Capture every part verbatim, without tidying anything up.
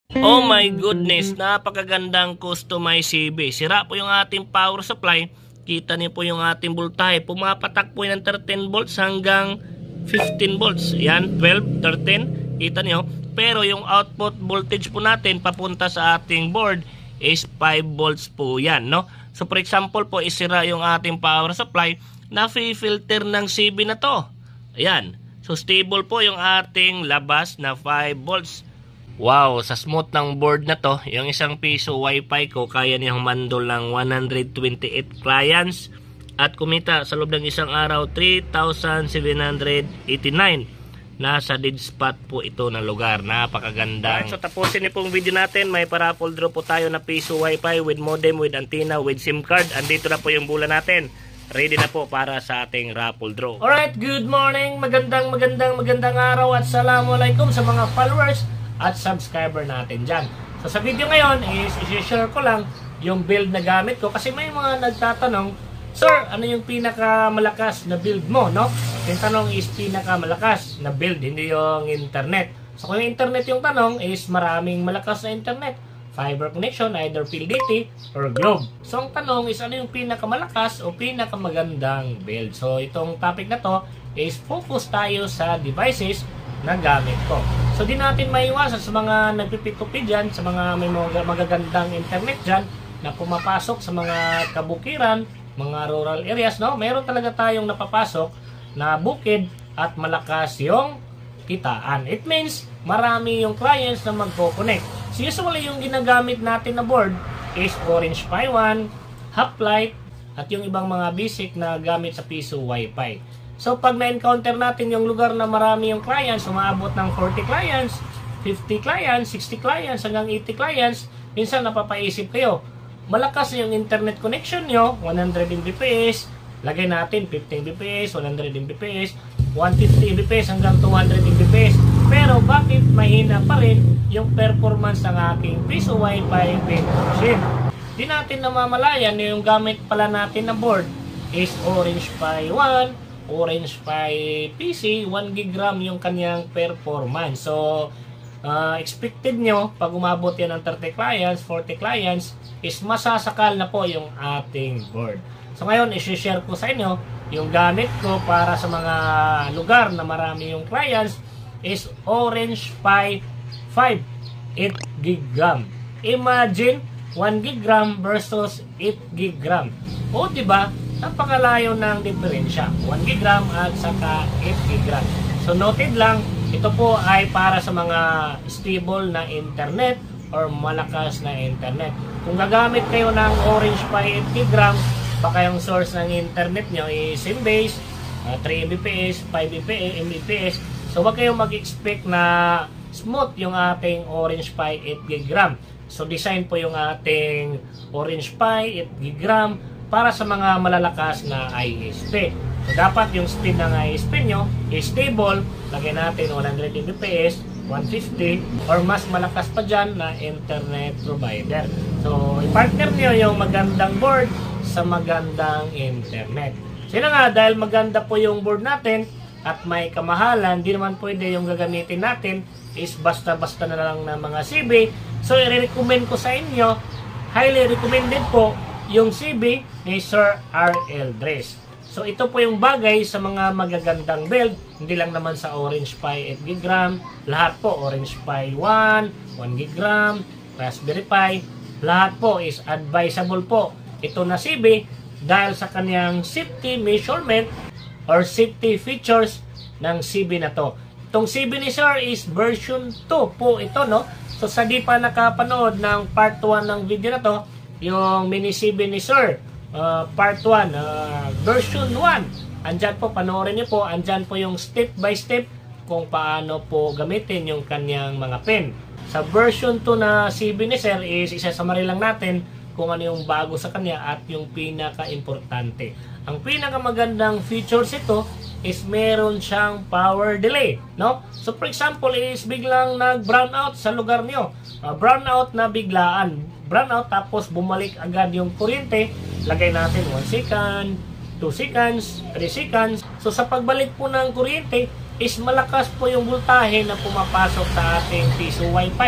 Oh my goodness, napakagandang customized C B. Sira po yung ating power supply. Kita niyo po yung ating voltahe. Pumapatak po yung thirteen volts hanggang fifteen volts. Yan, twelve, thirteen. Kita niyo. Pero yung output voltage po natin papunta sa ating board is five volts po yan, no? So for example po, isira yung ating power supply, na-filter ng C B na to. Ayan. So stable po yung ating labas na five volts. Wow, sa smooth ng board na to, yung isang piso wifi ko, kaya niyang mandol ng one hundred twenty-eight clients at kumita sa loob ng isang araw three thousand seven hundred eighty-nine. Nasa dead spot po ito na lugar. Napakaganda. So tapusin niyo pong video natin. May para-raffle draw po tayo na piso wifi with modem, with antenna, with SIM card. Andito na po yung bula natin. Ready na po para sa ating raffle draw. Alright, good morning. Magandang magandang magandang araw at assalamualaikum sa mga followers at subscriber natin dyan. So sa video ngayon is i-share ko lang yung build na gamit ko kasi may mga nagtatanong, Sir, ano yung pinakamalakas na build mo, no? Yung tanong is pinakamalakas na build, hindi yung internet. So kung yung internet yung tanong is maraming malakas na internet. Fiber connection, either P L D T or Globe. So ang tanong is ano yung pinakamalakas o pinakamagandang build. So itong topic na to is focus tayo sa devices na gamit ko. So di natin maiwasan sa mga nagpipikupi dyan, sa mga may mga magagandang internet dyan na pumapasok sa mga kabukiran, mga rural areas, no? Meron talaga tayong napapasok na bukid at malakas yung kitaan. It means marami yung clients na magko-connect. So usually yung ginagamit natin na board is Orange Pi one, Hoplite, at yung ibang mga basic na gamit sa piso wifi. So pag na-encounter natin yung lugar na marami yung clients, umaabot ng forty clients, fifty clients, sixty clients, hanggang eighty clients, minsan napapaisip kayo, malakas yung internet connection nyo, one hundred M B P S, lagay natin fifty M B P S, one hundred M B P S, one hundred fifty M B P S hanggang two hundred M B P S. Pero bakit mahina pa rin yung performance ng aking piso wifi machine? Di natin namamalayan yung gamit pala natin na board is Orange Pi one, Orange Pi P C, one gig RAM yung kanyang performance. So, uh, expected nyo, pag umabot yan ng thirty clients, forty clients, is masasakal na po yung ating board. So, ngayon, isi-share ko sa inyo yung gamit ko para sa mga lugar na marami yung clients is Orange Pi five, eight gig RAM. Imagine, one gig RAM versus eight gig RAM. O, diba? Napakalayo ng diferensya, one gig RAM at saka eight gig RAM. So noted lang, ito po ay para sa mga stable na internet or malakas na internet. Kung gagamit kayo ng Orange Pi eight gig RAM, baka yung source ng internet nyo is SIM base, uh, three M B P S, five M B P S. So wag kayong mag-expect na smooth yung ating Orange Pi eight gig RAM. So design po yung ating Orange Pi eight gig RAM para sa mga malalakas na I S P. So, dapat yung speed ng I S P nyo is stable. Lagyan natin one hundred M B P S, one fifty, or mas malakas pa dyan na internet provider. So, i-partner nyo yung magandang board sa magandang internet. So, yun nga, dahil maganda po yung board natin at may kamahalan, di naman pwede yung gagamitin natin is basta-basta na lang na mga C B. So, i-recommend ko sa inyo, highly recommended po, yung C B ni Sir R L Dres. So ito po yung bagay sa mga magagandang build, hindi lang naman sa Orange Pi eight gig RAM, lahat po Orange Pi one, one gig RAM, Raspberry Pi, lahat po is advisable po ito na C B dahil sa kanyang safety measurement or safety features ng C B na to. Itong C B ni Sir is version two po ito, no? So sa di pa nakapanood ng part one ng video na to, yung mini C B ni Sir, uh, part one, uh, version one. Andyan po, panoorin niyo po, andyan po yung step by step kung paano po gamitin yung kanyang mga pen. Sa version two na C B ni Sir is isasumary lang natin kung ano yung bago sa kanya at yung pinaka-importante. Ang pinakamagandang features ito is meron siyang power delay, no? So for example is biglang nag-brown out sa lugar niyo. Uh, brown out na biglaan. Brown out tapos bumalik agad yung kuryente. Lagay natin one second, two seconds, three seconds. So sa pagbalik po ng kuryente is malakas po yung voltahe na pumapasok sa ating piso wifi.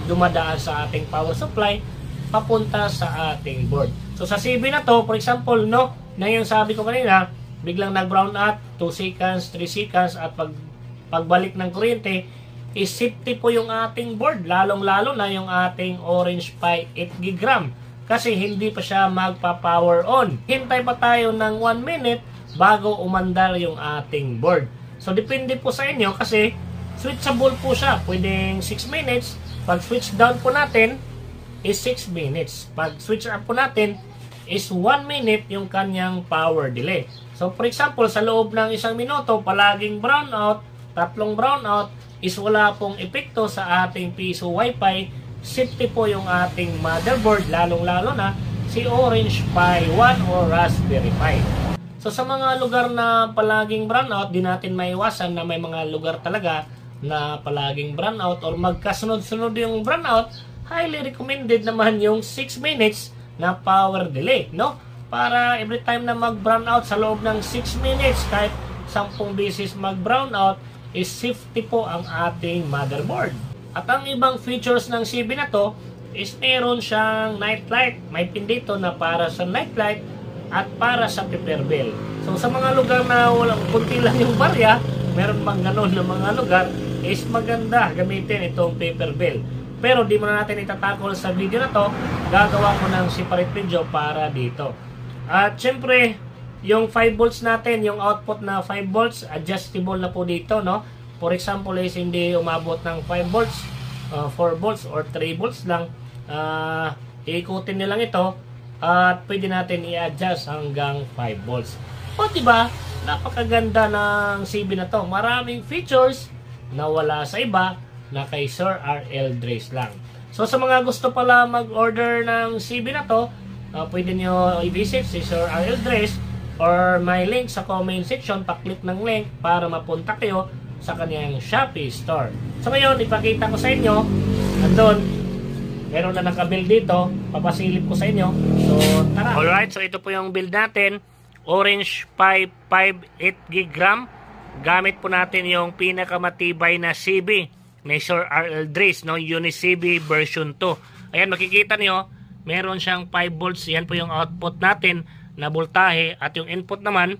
dumadaan sa ating power supply papunta sa ating board. So sa C B na to, for example, no, na yung sabi ko kanina, biglang nag-brown out, two seconds, three seconds, at pag pagbalik ng kuryente, is safety po yung ating board, lalong-lalo na yung ating Orange Pi eight gig RAM. Kasi hindi pa siya magpa-power on. Hintay pa tayo ng one minute bago umandar yung ating board. So depende po sa inyo kasi switchable po siya. Pwedeng six minutes. Pag switch down po natin is six minutes. Pag switch up po natin is one minute yung kanyang power delay. So for example, sa loob ng isang minuto, palaging brownout, tatlong brownout, is wala pong epekto sa ating piso Wi-Fi. Safety po yung ating motherboard, lalong-lalo na si Orange Pi one o Raspberry Pi. So sa mga lugar na palaging brownout, di natin maiwasan na may mga lugar talaga na palaging brownout or magkasunod-sunod yung brownout, highly recommended naman yung six minutes na power delay, no? Para every time na mag-brownout sa loob ng six minutes, kahit sampung beses mag-brownout, is safety po ang ating motherboard. At ang ibang features ng C B na to is meron siyang night light. May pin dito na para sa night light at para sa paper bell. So sa mga lugar na walang kunti lang yung barya, meron pang ganon na mga lugar, is maganda gamitin itong paper bell. Pero di muna natin itatakol sa video na to, gagawa ko ng separate video para dito. At syempre, yung five volts natin, yung output na five volts, adjustable na po dito, no? For example, is hindi umabot ng five volts, uh, four volts, or three volts lang. Uh, iikutin nilang ito at pwede natin i-adjust hanggang five volts. O diba, napakaganda ng C B na to. Maraming features na wala sa iba, na kay Sir R L Dreis lang. So sa mga gusto pala mag-order ng C B na to, uh, pwede nyo i-visit si Sir R L Dreis or may link sa comment section. Pa-click ng link para mapunta kayo sa kanyang Shopee store. So ngayon, ipakita ko sa inyo, andun, meron na nakabuild dito, papasilip ko sa inyo. So tara. Alright, so ito po yung build natin, Orange Pi five eight gig RAM. Gamit po natin yung pinakamatibay na C B ni Sir R L Dreis, no? Uni-C B version two. Ayan, makikita niyo, meron siyang five volts. Yan po yung output natin na voltahe. At yung input naman,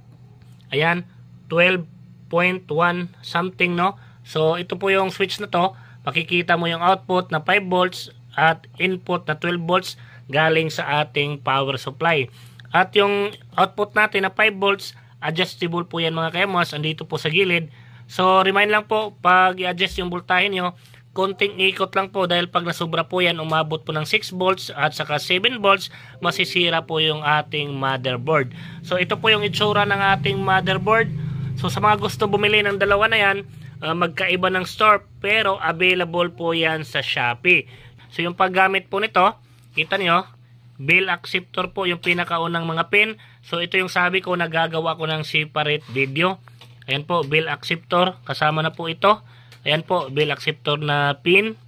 ayan, twelve point one something, no? So ito po yung switch na to. Makikita mo yung output na five volts at input na twelve volts galing sa ating power supply. At yung output natin na five volts, adjustable po yan mga kayamos, andito po sa gilid. So remind lang po, pag i-adjust yung voltahe nyo, konting ikot lang po, dahil pag nasobra po yan, umabot po ng six volts at saka seven volts, masisira po yung ating motherboard. So ito po yung itsura ng ating motherboard. So sa mga gusto bumili ng dalawa na yan, uh, magkaiba ng store, pero available po yan sa Shopee. So yung paggamit po nito, kita nyo, bill acceptor po yung pinakaunang mga pin. So ito yung sabi ko, nagagawa ko ng separate video. Ayan po, bill acceptor, kasama na po ito. Ayan po, bill acceptor na pin.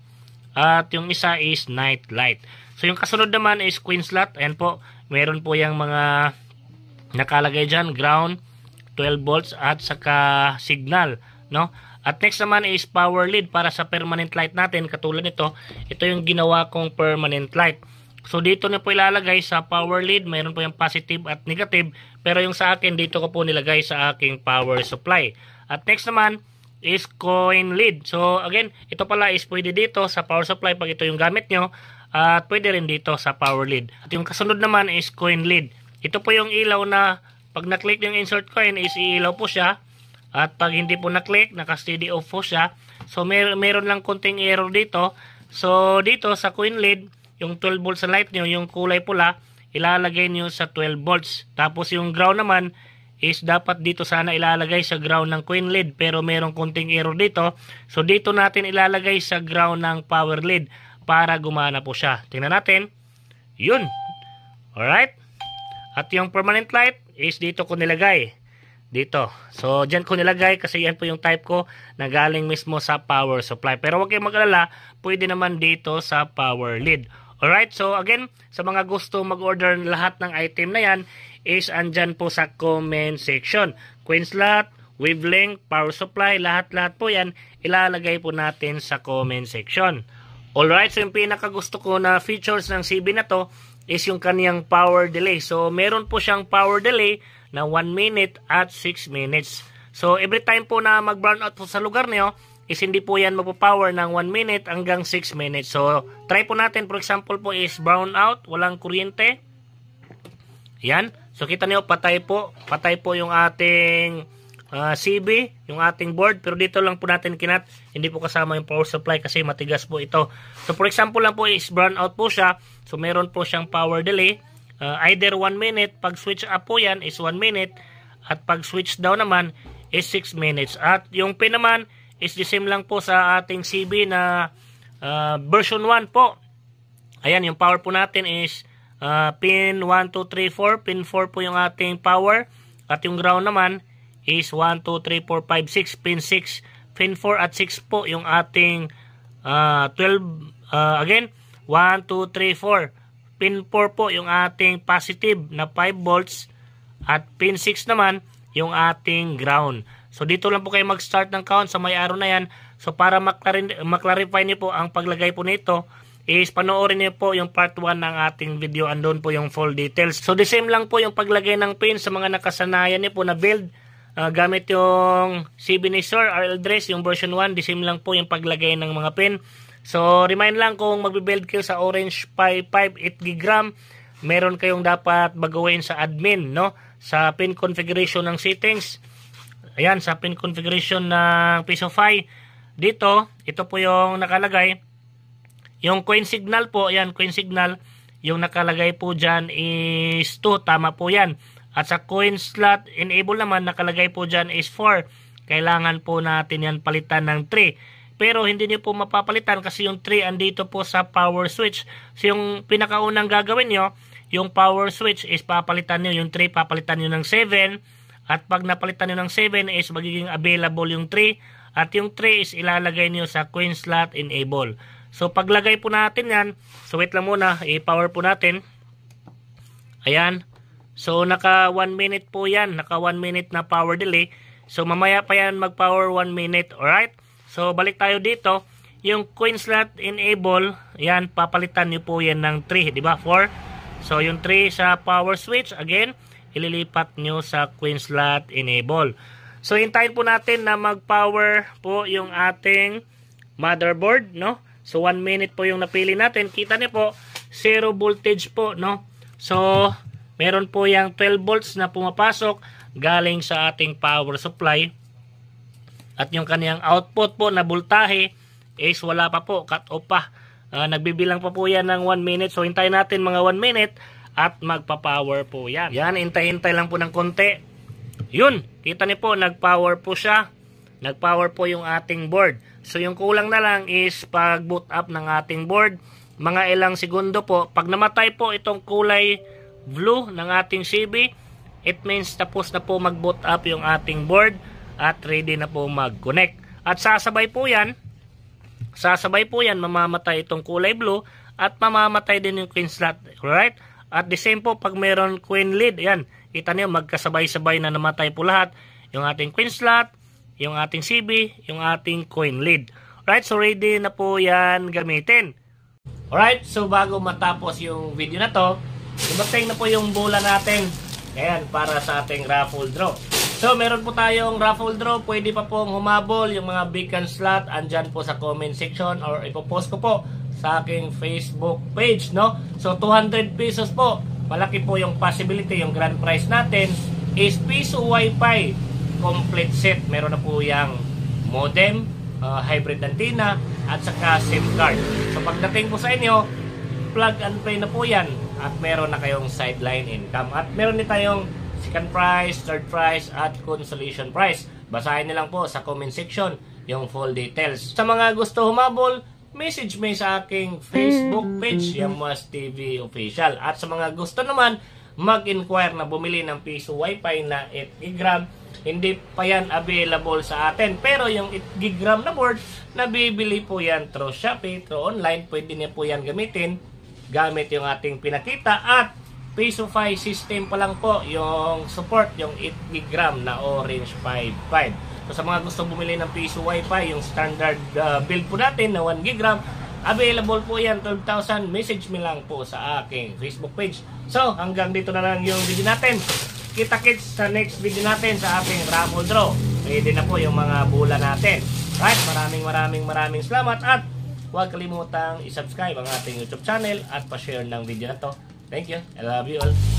At yung isa is night light. So yung kasunod naman is queen slot. Ayan po, meron po yung mga nakalagay dyan, ground, twelve volts at saka signal, no? At next naman is power lead para sa permanent light natin. Katulad nito, ito yung ginawa kong permanent light. So dito na po ilalagay sa power lead, mayroon po yung positive at negative, pero yung sa akin dito ko po nilagay sa aking power supply. At next naman is coin lead. So again, ito pala is pwede dito sa power supply pag ito yung gamit nyo, at pwede rin dito sa power lead. At yung kasunod naman is coin lead. Ito po yung ilaw na pag na-click yung insert coin is iilaw po siya, at pag hindi po na-click, naka-steady off po siya. So mer meron lang konting error dito. So dito sa coin lead, yung twelve volts na light nyo, yung kulay pula, ilalagay nyo sa twelve volts. Tapos yung ground naman is dapat dito sana ilalagay sa ground ng coin lead, pero merong konting error dito. So dito natin ilalagay sa ground ng power lead para gumana po siya. Tingnan natin. Yun. Alright. At yung permanent light is dito ko nilagay. Dito. So, dyan ko nilagay kasi yan po yung type ko na galing mismo sa power supply. Pero huwag kayong mag-alala, pwede naman dito sa power lead. Alright, so again, sa mga gusto mag-order lahat ng item na yan, is andyan po sa comment section. Queen slot, wavelength, power supply, lahat-lahat po yan, ilalagay po natin sa comment section. Alright, so yung pinaka gusto ko na features ng C B na to is yung kaniyang power delay. So meron po siyang power delay na one minute at six minutes. So every time po na mag-brown out po sa lugar niyo, is hindi po yan magpo-power ng one minute hanggang six minutes. So try po natin, for example po is brown out, walang kuryente. Yan. So kita niyo patay po, patay po yung ating uh, C B, yung ating board, pero dito lang po natin kinat, hindi po kasama yung power supply kasi matigas po ito. So for example lang po is brown out po siya, so meron po siyang power delay, uh, either one minute, pag switch up po yan is one minute, at pag switch down naman is six minutes. At yung pin naman is the same lang po sa ating C B na uh, version one po. Ayan, yung power po natin is uh, pin one, two, three, four, pin four po yung ating power, at yung ground naman is one, two, three, four, five, six, pin six, pin four at six po yung ating uh, twelve, uh, again, one, two, three, four, pin four po yung ating positive na five volts, at pin six naman yung ating ground. So dito lang po kayo mag-start ng count sa may arrow na yan. So para maklarify niyo po ang paglagay po nito, is panoorin niyo po yung part one ng ating video, andun po yung full details. So the same lang po yung paglagay ng pin sa mga nakasanayan niyo po na build uh, gamit yung C B ni Sir R L Dress, yung version one, the same lang po yung paglagay ng mga pin. So remind lang, kung magbe-build kayo sa Orange Pi five eight gig RAM, meron kayong dapat baguhin sa admin, no? Sa pin configuration ng settings. Ayan, sa pin configuration ng PisoFi. Dito, ito po yung nakalagay. Yung coin signal po, ayan, coin signal, yung nakalagay po dyan is two, tama po yan. At sa coin slot enable naman, nakalagay po dyan is four. Kailangan po natin yan palitan ng three. Pero hindi niyo po mapapalitan kasi yung three andito po sa power switch. So yung pinakaunang gagawin nyo, yung power switch is papalitan nyo, yung three papalitan nyo ng seven. At pag napalitan nyo ng seven is magiging available yung three. At yung three is ilalagay nyo sa coin slot enable. So paglagay po natin yan, so wait lang muna, i-power po natin. Ayan. So naka one minute po yan, naka one minute na power delay. So mamaya pa yan mag-power one minute, alright? So balik tayo dito, yung coin slot enable, yan, papalitan nyo po yan ng three, di ba? four. So yung three sa power switch, again, ililipat nyo sa coin slot enable. So hintayin po natin na mag-power po yung ating motherboard, no? So one minute po yung napili natin. Kita niyo po, zero voltage po, no? So meron po yung twelve volts na pumapasok galing sa ating power supply. At yung kaniyang output po na voltahe is wala pa po, cut off pa. Uh, nagbibilang pa po yan ng one minute. So hintayin natin mga one minute at magpa-power po yan. Yan, hintay-hintay lang po ng konti. Yun, kita niyo po, nag-power po siya. Nag-power po yung ating board. So yung kulang na lang is pag boot up ng ating board, mga ilang segundo po. Pag namatay po itong kulay blue ng ating C B, it means tapos na po mag-boot up yung ating board at ready na po mag-connect. At sasabay po yan, sasabay po yan, mamamatay itong kulay blue at mamamatay din yung queen slot. Alright? At the same po pag meron queen lead, yan, kita niyo magkasabay-sabay na namatay po lahat. Yung ating queen slot, yung ating C B, yung ating coin lead. Alright, so ready na po yan gamitin. Alright, so bago matapos yung video na to, dumating na po yung bola natin. Ayan, para sa ating raffle draw. So, meron po tayong raffle draw. Pwede pa pong humabol yung mga beacon slot. Andyan po sa comment section or ipopost ko po sa aking Facebook page, no? So, two hundred pesos po. Malaki po yung possibility. Yung grand prize natin is Piso Wi-Fi complete set. Meron na po yung modem, uh, hybrid antenna, at saka SIM card. So pagdating po sa inyo, plug and play na po yan. At meron na kayong sideline income. At meron din tayong second prize, third prize, at consolation prize. Basahin niyo lang po sa comment section yung full details. Sa mga gusto humabol, message me sa aking Facebook page, Yamwas T V Official. At sa mga gusto naman mag-inquire na bumili ng Piso Wi-Fi na eight gig RAM, hindi pa yan available sa atin. Pero yung eight gig RAM na board, nabibili po yan through Shopee, through online. Pwede niya po yan gamitin gamit yung ating pinakita. At PisoFi system pa lang po yung support, yung eight gig RAM na Orange five five. So sa mga gusto bumili ng Piso Wi-Fi, yung standard uh, build po natin na one gig RAM, Available po yan, twelve thousand. Message me lang po sa aking Facebook page. So, hanggang dito na lang yung video natin. Kita-kits sa next video natin sa ating raffle draw. Pwede na po yung mga bula natin. Right, maraming maraming maraming salamat at huwag kalimutang i-subscribe ang ating YouTube channel at pa-share ng video na to. Thank you. I love you all.